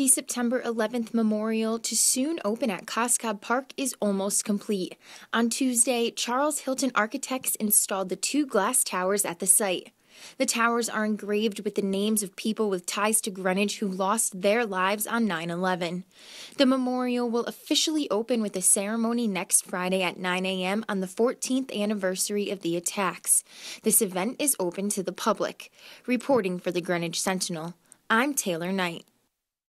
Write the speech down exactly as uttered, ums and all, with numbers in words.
The September eleventh memorial to soon open at Coscob Park is almost complete. On Tuesday, Charles Hilton Architects installed the two glass towers at the site. The towers are engraved with the names of people with ties to Greenwich who lost their lives on nine eleven. The memorial will officially open with a ceremony next Friday at nine a m on the fourteenth anniversary of the attacks. This event is open to the public. Reporting for the Greenwich Sentinel, I'm Taylor Knight.